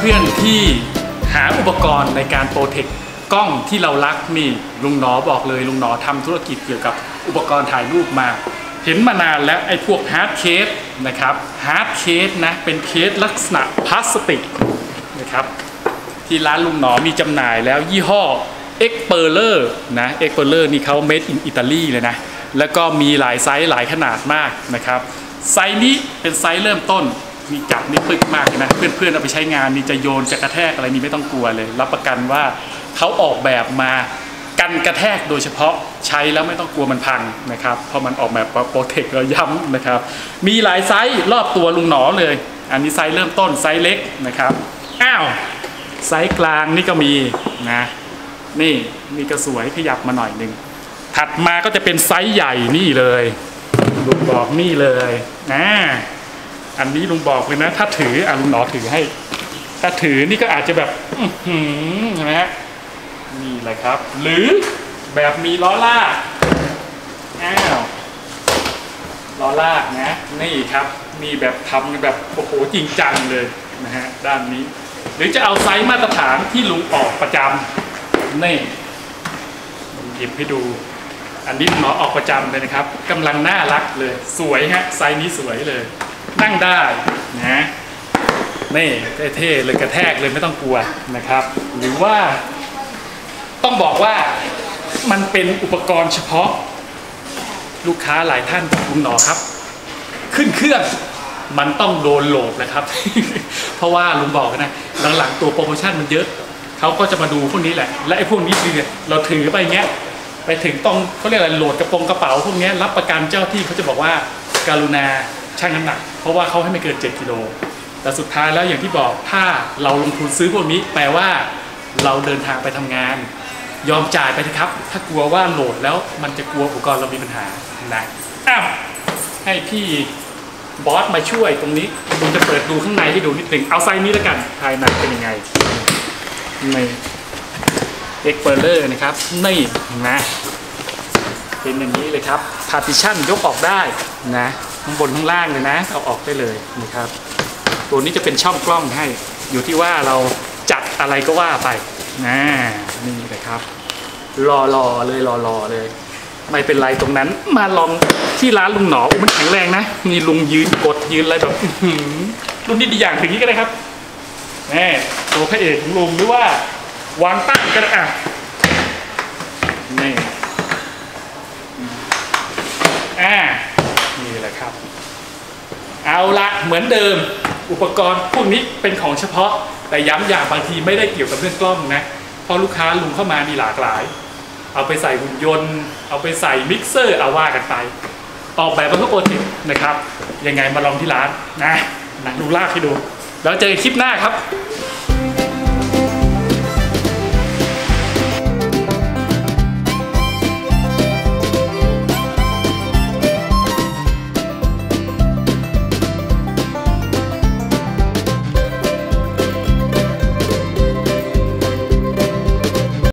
เพื่อนๆที่หาอุปกรณ์ในการโปรเทคกล้องที่เรารักนี่ลุงหนอบอกเลยลุงหนอทำธุรกิจเกี่ยวกับอุปกรณ์ถ่ายรูปมาเห็นมานานแล้วไอ้พวกฮาร์ดเคสนะครับฮาร์ดเคสนะเป็นเคสลักษณะพลาสติกนะครับที่ร้านลุงหนอมีจำหน่ายแล้วยี่ห้อ Expeller นะ Expeller นี่เขา made in Italy เลยนะแล้วก็มีหลายไซส์หลายขนาดมากนะครับไซส์นี้เป็นไซส์เริ่มต้นมีจับนี่ปึกมากนะเพื่อนๆเอาไปใช้งานนี่จะโยนจะกระแทกอะไรนี่ไม่ต้องกลัวเลยรับประกันว่าเขาออกแบบมากันกระแทกโดยเฉพาะใช้แล้วไม่ต้องกลัวมันพังนะครับเพราะมันออกแบบโปรเทคแล้วย้ำนะครับมีหลายไซส์รอบตัวลุงหนอเลยอันนี้ไซส์เริ่มต้นไซส์เล็กนะครับอ้าวไซส์กลางนี่ก็มีนะนี่ก็สวยขยับมาหน่อยหนึ่งถัดมาก็จะเป็นไซส์ใหญ่นี่เลยลุงบอกนี่เลยอันนี้ลุงบอกเลยนะถ้าถือลุงหนอถือให้ถ้าถือนี่ก็อาจจะแบบใช่ไหมฮะนี่แหละครับหรือแบบมีล้อลากล้อลากนะนี่ครับมีแบบทำแบบโอ้โหจริงจังเลยนะฮะด้านนี้หรือจะเอาไซส์มาตรฐานที่ลุงออกประจำนี่หยิบให้ดูอันนี้หมอออกประจำเลยนะครับกำลังน่ารักเลยสวยฮะไซส์นี้สวยเลยนั่งได้นะนี่เท่ๆเลยกระแทกเลยไม่ต้องกลัวนะครับหรือว่าต้องบอกว่ามันเป็นอุปกรณ์เฉพาะลูกค้าหลายท่านคุณหนอครับขึ้นเครื่องมันต้องโดนโหลดนะครับ เพราะว่าลุงบอกนะหลังๆตัวโปรโมชั่นมันเยอะเขาก็จะมาดูพวกนี้แหละและไอ้พวกนี้คือเราถือไปเงี้ยไปถึงต้องเขาเรียกอะไรโหลดกระเป๋าพวกนี้รับประกันเจ้าที่เขาจะบอกว่าการุณาชั่งน้ำหนักเพราะว่าเขาให้ไม่เกิน7 กิโลแต่สุดท้ายแล้วอย่างที่บอกถ้าเราลงทุนซื้อพวกนี้แปลว่าเราเดินทางไปทำงานยอมจ่ายไปเถอะครับถ้ากลัวว่าโหลดแล้วมันจะกลัวอุปกรณ์เรามีปัญหานะให้พี่บอสมาช่วยตรงนี้ผมจะเปิดดูข้างในให้ดูนิดหนึ่งเอาไซส์นี้แล้วกันภายในเป็นยังไงใน Expeller นะครับนี่นะเป็นอย่างนี้เลยครับ partition ยกออกได้นะข้างบนข้างล่างเลยนะเอาออกได้เลยนะครับตัวนี้จะเป็นช่องกล้องให้อยู่ที่ว่าเราจัดอะไรก็ว่าไปนี่เลยครับรอเลยไม่เป็นไรตรงนั้นมาลองที่ร้านลุงหนอมันแข็งแรงนะมีลุงยืนกดยืนอะไรแบบรุ่นนี้ดีอย่างถึงนี้ก็ได้ครับตัวพระเอกของลุงหรือว่าวางตั้งก็ได้นี่แหละครับเอาละเหมือนเดิมอุปกรณ์พวกนี้เป็นของเฉพาะแต่ย้ำอย่างบางทีไม่ได้เกี่ยวกับเรื่องกล้องนะพอลูกค้าลุงเข้ามามีหลากหลายเอาไปใส่หุ่นยนต์เอาไปใส่มิกเซอร์เอาว่ากันไปออกแบบมาเพื่อโปรเทคนะครับยังไงมาลองที่ร้านนะดูลากให้ดูแล้วเจอกันคลิปหน้าครับ